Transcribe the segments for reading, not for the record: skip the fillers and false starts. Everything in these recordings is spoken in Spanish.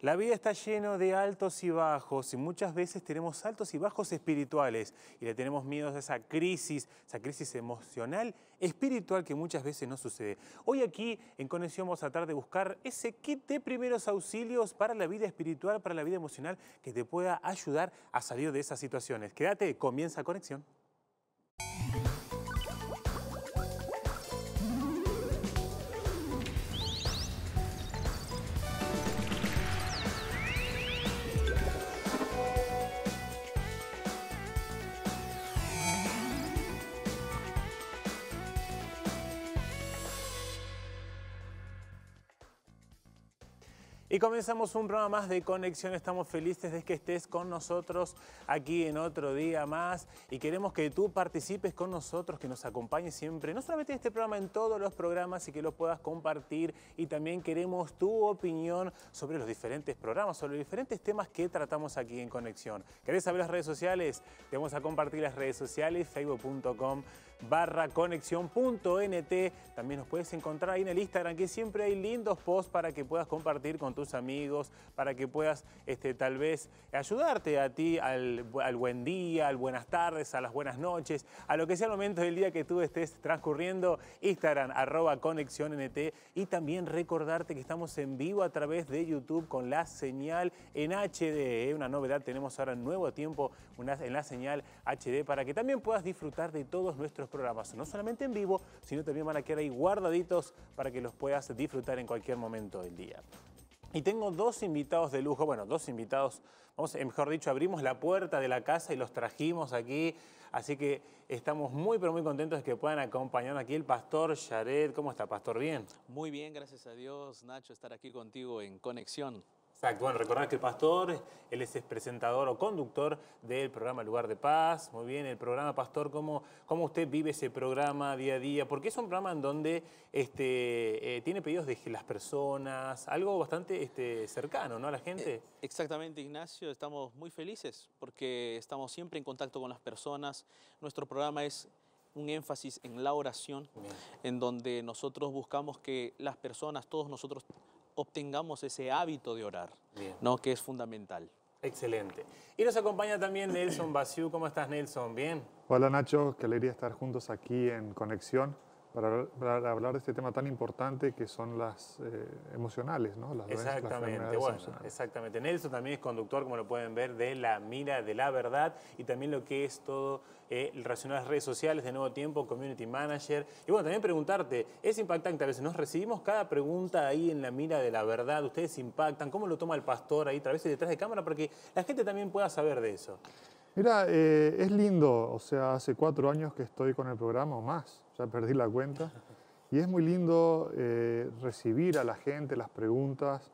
La vida está lleno de altos y bajos y muchas veces tenemos altos y bajos espirituales y le tenemos miedo a esa crisis emocional, espiritual que muchas veces no sucede. Hoy aquí en Conexión vamos a tratar de buscar ese kit de primeros auxilios para la vida espiritual, para la vida emocional, que te pueda ayudar a salir de esas situaciones. Quédate, comienza Conexión. Y comenzamos un programa más de Conexión. Estamos felices de que estés con nosotros aquí en otro día más y queremos que tú participes con nosotros, que nos acompañes siempre, no solamente en este programa, en todos los programas y que lo puedas compartir. Y también queremos tu opinión sobre los diferentes programas, sobre los diferentes temas que tratamos aquí en Conexión. ¿Querés saber las redes sociales? Te vamos a compartir las redes sociales, facebook.com/conexión.nt. También nos puedes encontrar ahí en el Instagram, que siempre hay lindos posts para que puedas compartir con tus amigos, para que puedas tal vez ayudarte a ti al buen día, al buenas tardes, a las buenas noches, a lo que sea el momento del día que tú estés transcurriendo. Instagram @conexiónnt. Y también recordarte que estamos en vivo a través de YouTube con la señal en HD. Una novedad, tenemos ahora nuevo tiempo en la señal HD para que también puedas disfrutar de todos nuestros programas, no solamente en vivo, sino también van a quedar ahí guardaditos para que los puedas disfrutar en cualquier momento del día. Y tengo dos invitados de lujo, bueno, dos invitados, mejor dicho, abrimos la puerta de la casa y los trajimos aquí, así que estamos muy, pero muy contentos de que puedan acompañarnos aquí el pastor Yared. ¿Cómo está, pastor? ¿Bien? Muy bien, gracias a Dios, Nacho, estar aquí contigo en Conexión. Exacto, bueno, recordar que el pastor, él es presentador o conductor del programa Lugar de Paz. Muy bien, el programa, pastor, ¿cómo usted vive ese programa día a día? Porque es un programa en donde tiene pedidos de las personas, algo bastante cercano, ¿no?, a la gente. Exactamente, Ignacio, estamos muy felices porque estamos siempre en contacto con las personas. Nuestro programa es un énfasis en la oración, bien, en donde nosotros buscamos que las personas, todos nosotros, obtengamos ese hábito de orar, ¿no?, que es fundamental. Excelente. Y nos acompaña también Nelson Basiu. ¿Cómo estás, Nelson? ¿Bien? Hola, Nacho. Qué alegría estar juntos aquí en Conexión para hablar de este tema tan importante que son las emocionales, ¿no? Las exactamente, bueno, exactamente. Nelson también es conductor, como lo pueden ver, de La Mira de la Verdad y también lo que es todo relacionado a las redes sociales de Nuevo Tiempo, Community Manager. Y bueno, también preguntarte, es impactante a veces, nos recibimos cada pregunta ahí en La Mira de la Verdad, ustedes impactan, ¿cómo lo toma el pastor ahí, a veces detrás de cámara, para que la gente también pueda saber de eso? Mira, es lindo, o sea, hace 4 años que estoy con el programa o más, ya perdí la cuenta, y es muy lindo recibir a la gente las preguntas,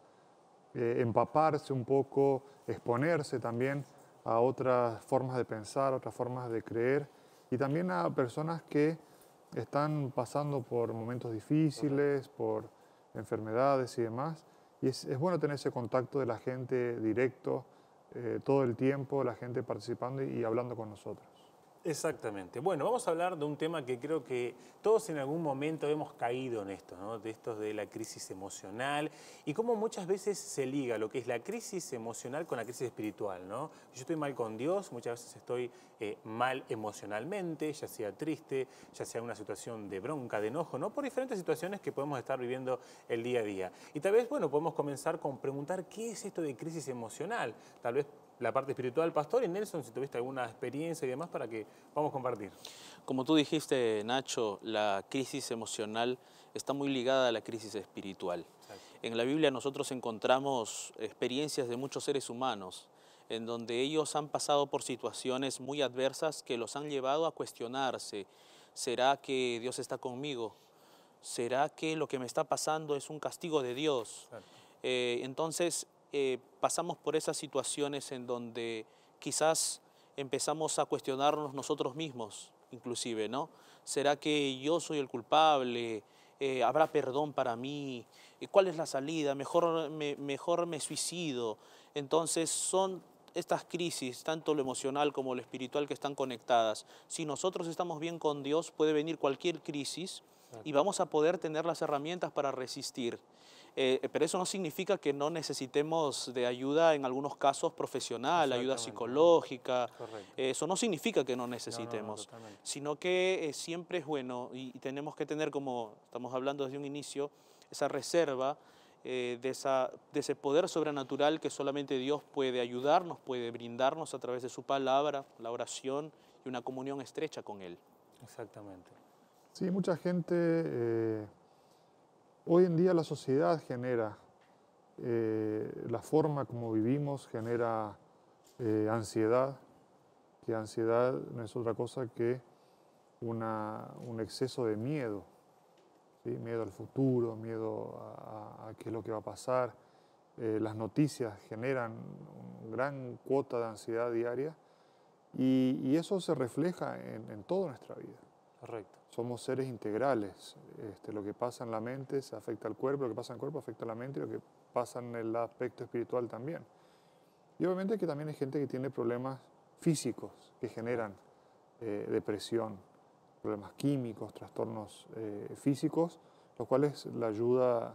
empaparse un poco, exponerse también a otras formas de pensar, otras formas de creer, y también a personas que están pasando por momentos difíciles, por enfermedades y demás, y es bueno tener ese contacto de la gente directo, todo el tiempo, la gente participando y hablando con nosotros. Exactamente. Bueno, vamos a hablar de un tema que creo que todos en algún momento hemos caído en esto, ¿no? De esto de la crisis emocional y cómo muchas veces se liga lo que es la crisis emocional con la crisis espiritual, ¿no? Yo estoy mal con Dios, muchas veces estoy mal emocionalmente, ya sea triste, ya sea una situación de bronca, de enojo, ¿no? Por diferentes situaciones que podemos estar viviendo el día a día. Y tal vez, bueno, podemos comenzar con preguntar qué es esto de crisis emocional. Tal vez la parte espiritual, pastor, y Nelson, si tuviste alguna experiencia y demás para que vamos a compartir. Como tú dijiste, Nacho, la crisis emocional está muy ligada a la crisis espiritual. Exacto. En la Biblia nosotros encontramos experiencias de muchos seres humanos en donde ellos han pasado por situaciones muy adversas que los han llevado a cuestionarse. ¿Será que Dios está conmigo? ¿Será que lo que me está pasando es un castigo de Dios? Claro. Entonces, pasamos por esas situaciones en donde quizás empezamos a cuestionarnos nosotros mismos, inclusive, ¿no? ¿Será que yo soy el culpable? ¿Habrá perdón para mí? ¿Cuál es la salida? Mejor me suicido. Entonces son estas crisis, tanto lo emocional como lo espiritual, que están conectadas. Si nosotros estamos bien con Dios, puede venir cualquier crisis y vamos a poder tener las herramientas para resistir. Pero eso no significa que no necesitemos de ayuda en algunos casos profesional, ayuda psicológica. Correcto. Eso no significa que no necesitemos, sino que siempre es bueno y tenemos que tener, como estamos hablando desde un inicio, esa reserva de ese poder sobrenatural que solamente Dios puede ayudarnos, puede brindarnos a través de su palabra, la oración y una comunión estrecha con Él. Exactamente. Sí, mucha gente, hoy en día la sociedad genera, la forma como vivimos genera ansiedad, que ansiedad no es otra cosa que un exceso de miedo. ¿Sí? Miedo al futuro, miedo a qué es lo que va a pasar. Las noticias generan una gran cuota de ansiedad diaria y eso se refleja en toda nuestra vida. Correcto. Somos seres integrales. Lo que pasa en la mente se afecta al cuerpo, lo que pasa en el cuerpo afecta a la mente y lo que pasa en el aspecto espiritual también. Y obviamente que también hay gente que tiene problemas físicos que generan depresión, problemas químicos, trastornos físicos, los cuales la ayuda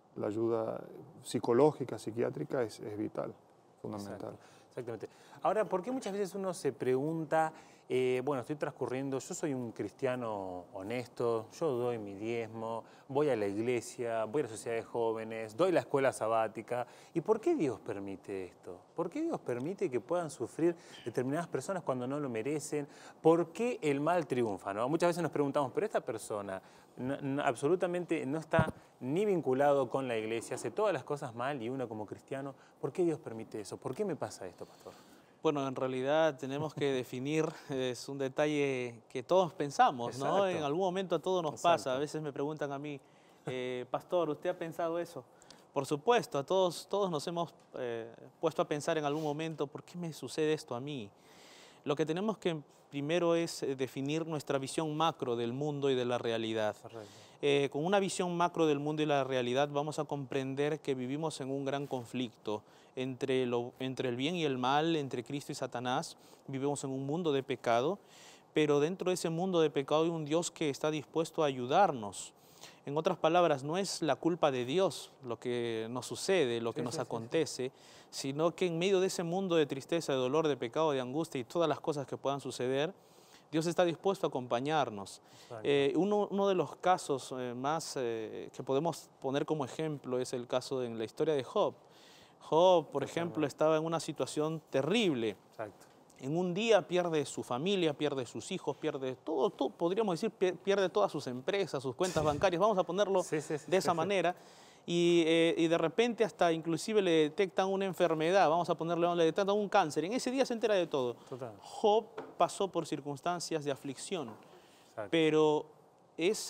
psicológica, psiquiátrica es vital, fundamental. Exactamente. Ahora, ¿por qué muchas veces uno se pregunta, bueno, estoy transcurriendo, yo soy un cristiano honesto, yo doy mi diezmo, voy a la iglesia, voy a la sociedad de jóvenes, doy la escuela sabática, ¿y por qué Dios permite esto? ¿Por qué Dios permite que puedan sufrir determinadas personas cuando no lo merecen? ¿Por qué el mal triunfa? ¿No? Muchas veces nos preguntamos, pero esta persona absolutamente no está ni vinculado con la iglesia, hace todas las cosas mal y uno como cristiano, ¿por qué Dios permite eso? ¿Por qué me pasa esto, pastor? Bueno, en realidad tenemos que definir, es un detalle que todos pensamos, ¿no? En algún momento a todos nos pasa. A veces me preguntan a mí, pastor, ¿usted ha pensado eso? Por supuesto, a todos nos hemos puesto a pensar en algún momento, ¿por qué me sucede esto a mí? Lo que tenemos que primero es definir nuestra visión macro del mundo y de la realidad. Con una visión macro del mundo y la realidad vamos a comprender que vivimos en un gran conflicto entre el bien y el mal, entre Cristo y Satanás. Vivimos en un mundo de pecado, pero dentro de ese mundo de pecado hay un Dios que está dispuesto a ayudarnos. En otras palabras, no es la culpa de Dios lo que nos sucede, lo que nos acontece, sino que en medio de ese mundo de tristeza, de dolor, de pecado, de angustia y todas las cosas que puedan suceder, Dios está dispuesto a acompañarnos. Uno de los casos más que podemos poner como ejemplo es el caso en la historia de Job. Job, por ejemplo, estaba en una situación terrible. En un día pierde su familia, pierde sus hijos, pierde todo, podríamos decir, pierde todas sus empresas, sus cuentas bancarias, vamos a ponerlo de esa manera. Y de repente hasta inclusive le detectan una enfermedad, vamos a ponerle, le detectan un cáncer. En ese día se entera de todo. Job pasó por circunstancias de aflicción, pero es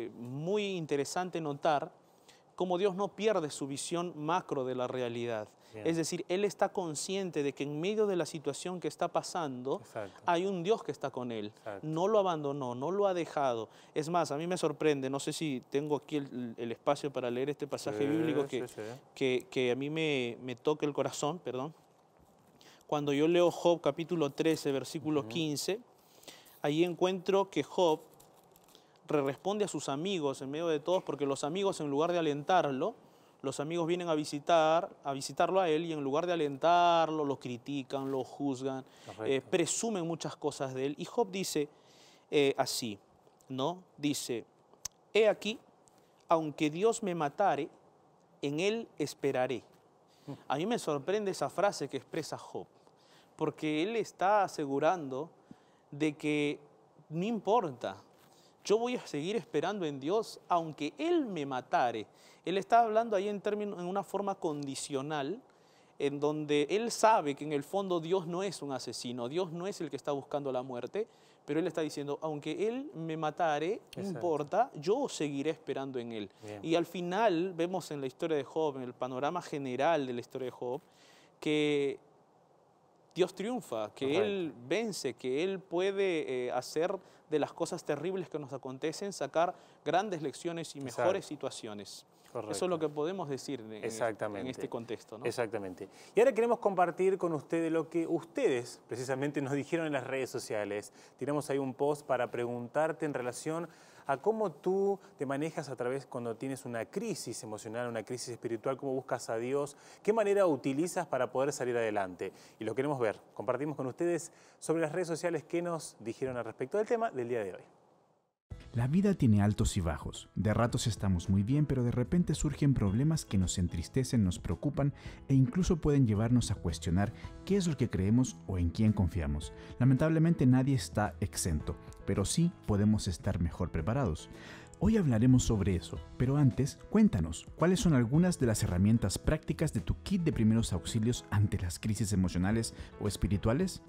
muy interesante notar cómo Dios no pierde su visión macro de la realidad. Es decir, Él está consciente de que en medio de la situación que está pasando, hay un Dios que está con Él. No lo abandonó, no lo ha dejado. Es más, a mí me sorprende, no sé si tengo aquí el espacio para leer este pasaje bíblico que a mí me toca el corazón, perdón. Cuando yo leo Job capítulo 13, versículo 15, ahí encuentro que Job responde a sus amigos en medio de todos, porque los amigos, en lugar de alentarlo, los amigos vienen a visitarlo a él, y en lugar de alentarlo, lo critican, lo juzgan, presumen muchas cosas de él. Y Job dice así, ¿no? Dice, he aquí, aunque Dios me matare, en él esperaré. A mí me sorprende esa frase que expresa Job, porque él está asegurando de que no importa, yo voy a seguir esperando en Dios, aunque Él me matare. Él está hablando ahí en una forma condicional, en donde Él sabe que en el fondo Dios no es un asesino, Dios no es el que está buscando la muerte, pero Él está diciendo, aunque Él me matare, no importa, yo seguiré esperando en Él. Y al final vemos en la historia de Job, en el panorama general de la historia de Job, que Dios triunfa, que Él vence, que Él puede hacer de las cosas terribles que nos acontecen, sacar grandes lecciones y mejores situaciones. Eso es lo que podemos decir en este contexto, ¿no? Exactamente. Y ahora queremos compartir con ustedes lo que ustedes precisamente nos dijeron en las redes sociales. Tiramos ahí un post para preguntarte en relación a cómo tú te manejas a través cuando tienes una crisis emocional, una crisis espiritual, cómo buscas a Dios, qué manera utilizas para poder salir adelante. Y lo queremos ver. Compartimos con ustedes sobre las redes sociales qué nos dijeron al respecto del tema del día de hoy. La vida tiene altos y bajos. De ratos estamos muy bien, pero de repente surgen problemas que nos entristecen, nos preocupan e incluso pueden llevarnos a cuestionar qué es lo que creemos o en quién confiamos. Lamentablemente nadie está exento, pero sí podemos estar mejor preparados. Hoy hablaremos sobre eso, pero antes, cuéntanos, ¿cuáles son algunas de las herramientas prácticas de tu kit de primeros auxilios ante las crisis emocionales o espirituales?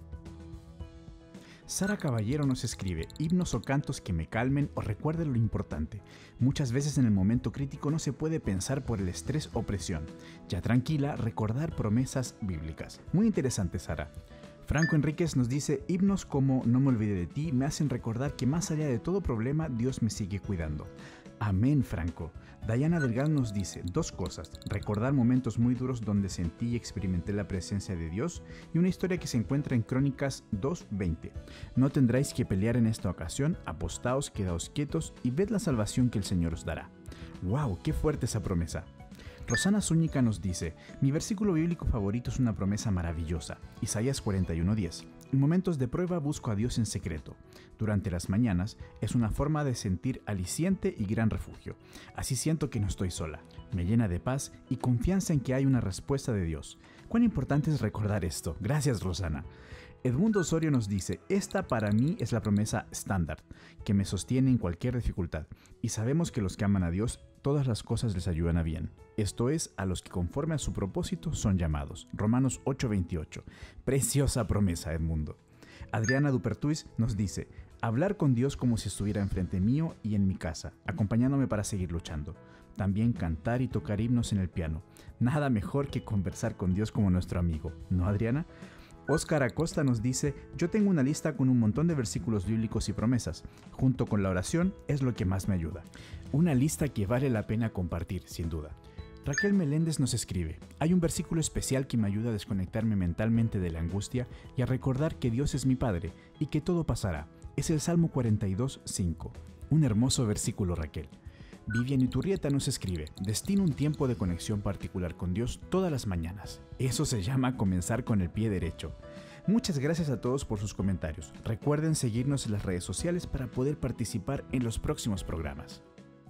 Sara Caballero nos escribe, himnos o cantos que me calmen o recuerden lo importante. Muchas veces en el momento crítico no se puede pensar por el estrés o presión. Ya tranquila, recordar promesas bíblicas. Muy interesante, Sara. Franco Enríquez nos dice, himnos como No me olvide de ti me hacen recordar que más allá de todo problema, Dios me sigue cuidando. Amén, Franco. Dayana Delgado nos dice dos cosas, recordar momentos muy duros donde sentí y experimenté la presencia de Dios y una historia que se encuentra en Crónicas 2:20. No tendráis que pelear en esta ocasión, apostaos, quedaos quietos y ved la salvación que el Señor os dará. ¡Wow! ¡Qué fuerte esa promesa! Rosana Zúñiga nos dice, mi versículo bíblico favorito es una promesa maravillosa, Isaías 41:10. En momentos de prueba busco a Dios en secreto. Durante las mañanas es una forma de sentir aliciente y gran refugio. Así siento que no estoy sola. Me llena de paz y confianza en que hay una respuesta de Dios. Cuán importante es recordar esto. Gracias, Rosana. Edmundo Osorio nos dice, esta para mí es la promesa estándar, que me sostiene en cualquier dificultad. Y sabemos que los que aman a Dios, todas las cosas les ayudan a bien. Esto es, a los que conforme a su propósito son llamados. Romanos 8:28. Preciosa promesa, Edmundo. Adriana Dupertuis nos dice, hablar con Dios como si estuviera enfrente mío y en mi casa, acompañándome para seguir luchando. También cantar y tocar himnos en el piano. Nada mejor que conversar con Dios como nuestro amigo, ¿no, Adriana? Óscar Acosta nos dice, yo tengo una lista con un montón de versículos bíblicos y promesas. Junto con la oración es lo que más me ayuda. Una lista que vale la pena compartir, sin duda. Raquel Meléndez nos escribe, hay un versículo especial que me ayuda a desconectarme mentalmente de la angustia y a recordar que Dios es mi Padre y que todo pasará. Es el Salmo 42:5. Un hermoso versículo, Raquel. Vivian Iturrieta nos escribe, destino un tiempo de conexión particular con Dios todas las mañanas. Eso se llama comenzar con el pie derecho. Muchas gracias a todos por sus comentarios. Recuerden seguirnos en las redes sociales para poder participar en los próximos programas.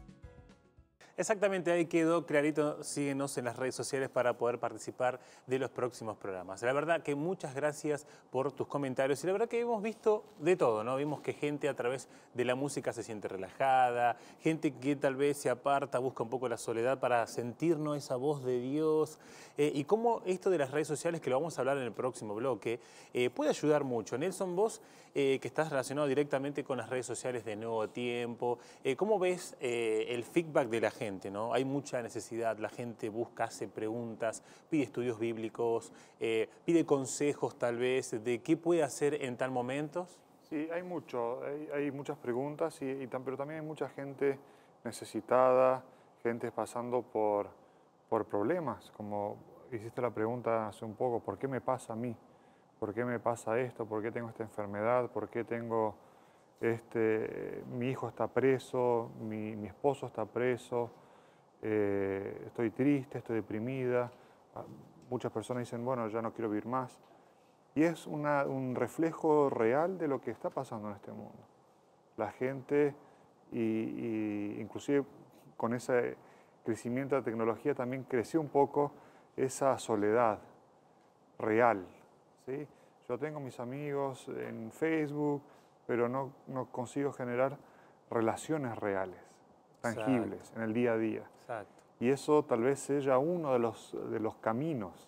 Exactamente, ahí quedó clarito. Síguenos en las redes sociales para poder participar de los próximos programas. La verdad que muchas gracias por tus comentarios y la verdad que hemos visto de todo, ¿no? Vimos que gente a través de la música se siente relajada, gente que tal vez se aparta, busca un poco la soledad para sentirnos esa voz de Dios y cómo esto de las redes sociales, que lo vamos a hablar en el próximo bloque, puede ayudar mucho. Nelson, vos que estás relacionado directamente con las redes sociales de Nuevo Tiempo, ¿cómo ves el feedback de la gente? ¿No? Hay mucha necesidad, la gente busca, hace preguntas, pide estudios bíblicos, pide consejos tal vez de qué puede hacer en tal momentos. Sí, hay muchas preguntas, pero también hay mucha gente necesitada, gente pasando por problemas, como hiciste la pregunta hace un poco, ¿por qué me pasa a mí? ¿Por qué me pasa esto? ¿Por qué tengo esta enfermedad? ¿Por qué tengo mi hijo está preso, mi esposo está preso? Estoy triste, estoy deprimida. Muchas personas dicen, bueno, ya no quiero vivir más. Y es un reflejo real de lo que está pasando en este mundo. La gente, inclusive con ese crecimiento de la tecnología, también creció un poco esa soledad real, ¿sí? Yo tengo mis amigos en Facebook, pero no consigo generar relaciones reales, tangibles, exacto, en el día a día. Exacto. Y eso tal vez sea uno de los caminos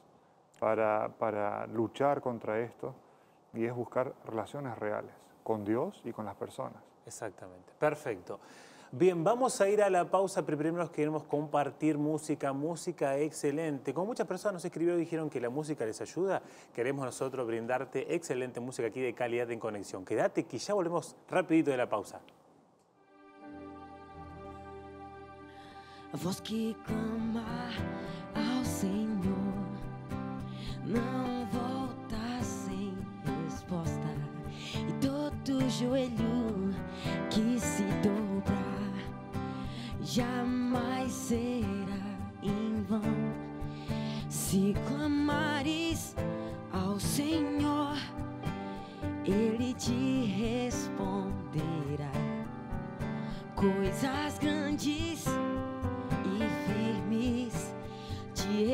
para luchar contra esto, y es buscar relaciones reales con Dios y con las personas. Exactamente, perfecto. Bien, vamos a ir a la pausa, pero primero queremos compartir música excelente. Como muchas personas nos escribieron y dijeron que la música les ayuda, queremos nosotros brindarte excelente música aquí de calidad en conexión. Quédate que ya volvemos rapidito de la pausa. A voz que clama ao Senhor não volta sem resposta, e todo joelho que se dobra Se clamares ao Senhor, Ele te responderá. Coisas grandes e firmes te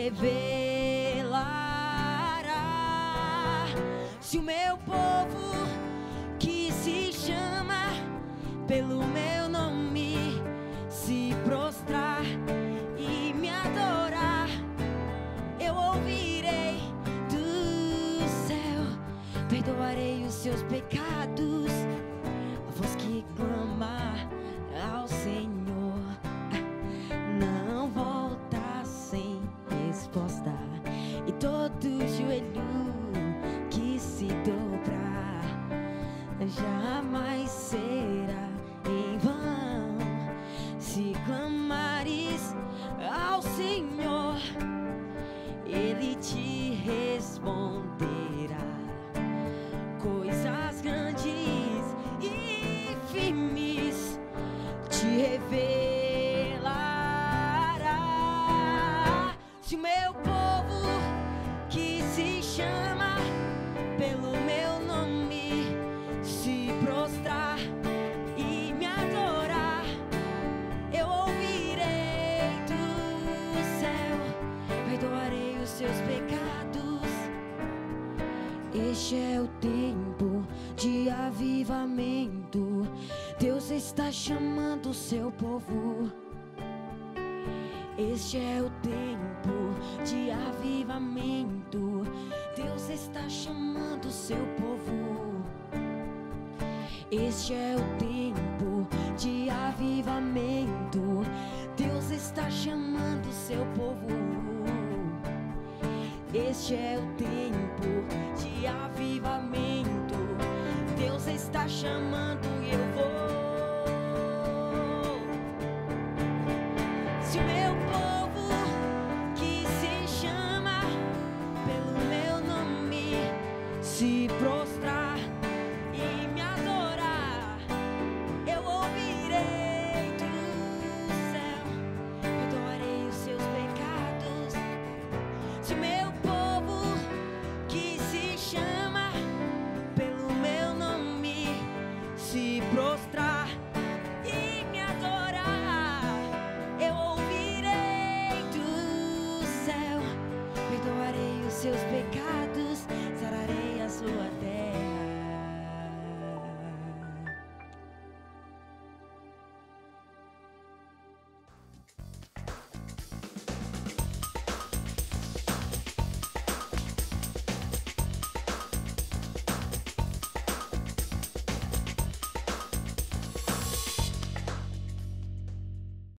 revelará. Se o meu povo que se chama pelo meu nome se prostrar e me adorar, eu ouvirei do céu, perdoarei os seus pecados. A voz que clama ao Senhor não volta sem resposta, e todo joelho que se dobrar jamais será em vão. Se clamares ao Senhor, Ele te responderá. Coisas grandes e firmes te revelará. Se o meu povo que se chama pelo meu nome se prostrar e me adorar, eu ouvirei do céu, perdoarei os seus pecados. Este é o tempo de avivamento. Deus está chamando o seu povo. Este é o tempo de avivamento. Deus está chamando o seu povo. Este é o tempo de avivamento. Deus está chamando o seu povo. Este é o tempo de avivamento. Deus está chamando e eu vou. Se o meu povo que se chama pelo meu nome se prostrar e me adorar, eu ouvirei do céu, perdoarei os seus pecados. Se o meu povo que se chama pelo meu nome se prostrar e me adorar, eu ouvirei do céu, perdoarei os seus pecados.